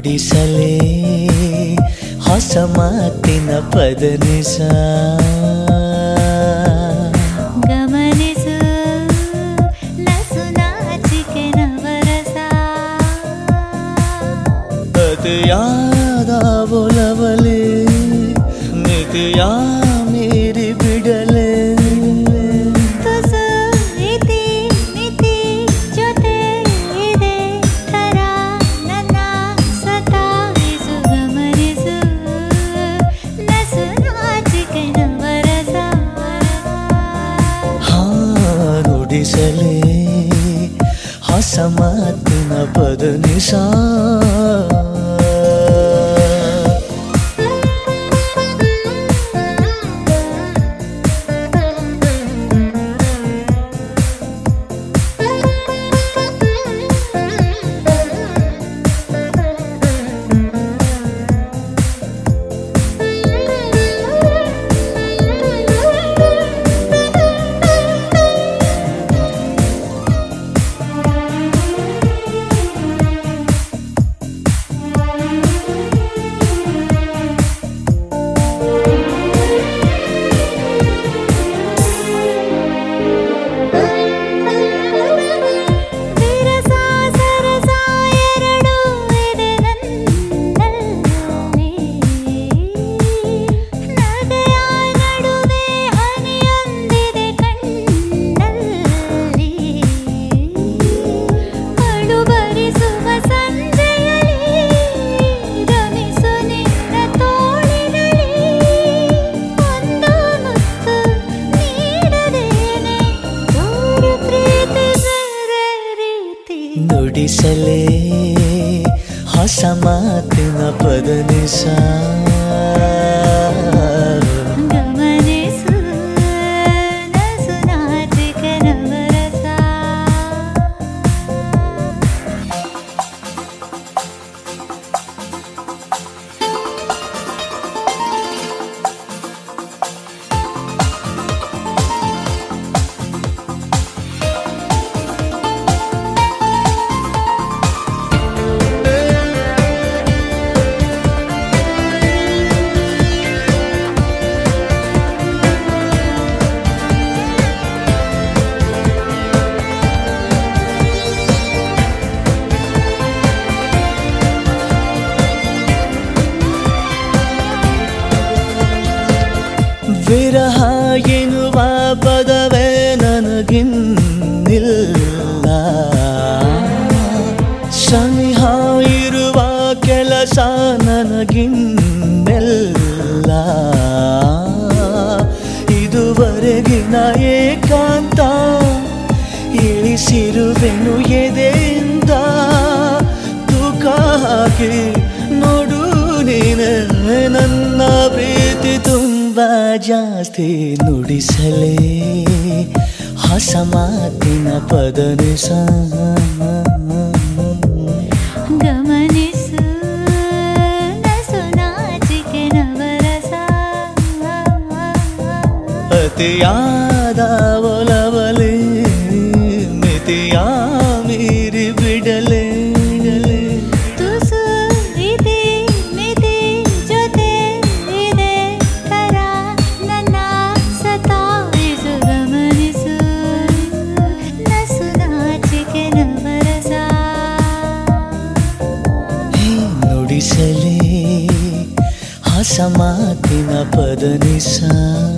ನುಡಿಸಲೇ ಹೊಸ ಮಾತಿನ ಪದನಿಸ ಗಮನಿಸು ನಸು ನಾಚಿಕೆ ನವರಸ ಅತಿಯಾದ ಒಲವಲೇ ಮಿತಿಯ ಮೀರಿ ಬಿಡಲೇ ತುಸು ಇತಿ ಮಿತಿ ಜೊತೆ ಇದೆ ಥರ ನನ್ನ ಸತಾಯಿಸು ಗಮನಿಸು ನಸು ನಾಚಿಕೆ ನವರಸ ನುಡಿಸಲೇ ಹೊಸ ಮಾತಿನ ಪದನಿಸ ನುಡಿಸಲೇ ಹೊಸ ಮಾತಿನ ಪದನಿಸ ಗಮನಿಸು ನಸು ನಾಚಿಕೆ ನವರಸ ವಿರಹ ಎನ್ನುವ ಪದವೇ ನನಗಿನ್ನಿಲ್ಲ ಸನಿಹ ಇರುವ ಕೆಲಸ ನನಗಿನ್ನೆಲ್ಲ ಇದುವರೆಗಿನ ಏಕಾಂತ ಇಳಿಸಿರುವೆನು ಎದೆಯಿಂದ ತೂಕ ಹಾಕಿ ನೋಡು ನೀನೆ ನನ್ನ ಪ್ರೀತಿ ತುಂಬಾ ಜಾಸ್ತಿ ನುಡಿಸಲೇ ಹೊಸ ಮಾತಿನ ಪದನಿಸ ಗಮನಿಸು ನಸು ನಾಚಿಕೆ ನವರಸ ಅತಿಯಾದ ಒಲವಲೇ ಮಿತಿಯ ಮೀರಿ ಬಿಡಲೇ ತುಸು ಇತಿ ಮಿತಿ ಜೊತೆ ಇದೆ ಥರ ನನ್ನ ಸತಾಯಿಸು ಗಮನಿಸು ನಸು ನಾಚಿಕೆ ನವರಸ ನುಡಿಸಲೇ ಹೊಸ ಮಾತಿನ ಪದನಿಸ